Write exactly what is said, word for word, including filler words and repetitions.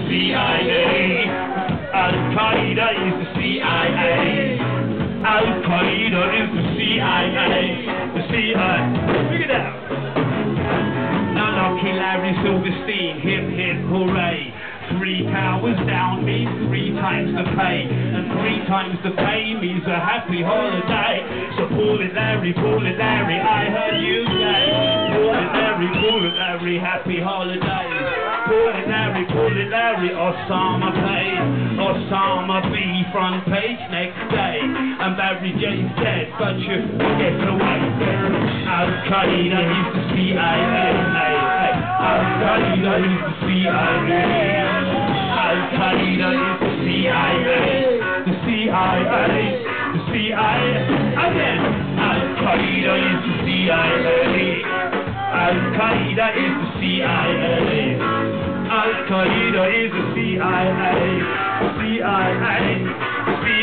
C I A. Al-Qiyda is the C I A. Al-Qiyda is the C I A. The C I A. Figure it out. Now lucky Larry Silverstein, hip hip hooray. Three cows down means three times the pay, and three times the pay means a happy holiday. So pull it Larry, pull it Larry, I heard you say. Pull it Larry, pull it Larry, happy holidays. Pull it Larry, pull it Larry, Osama pay. Osama B front page next day, and Barry J's dead, but you get away. Al-Qiyda is the C I A. Al-Qiyda is the C I A. Al-Qiyda is the C I A. The C I A. The C I A. Again. Al-Qiyda is the C I A. Al-Qiyda is the C I A. Al-Qiyda is the C I A. C I A. C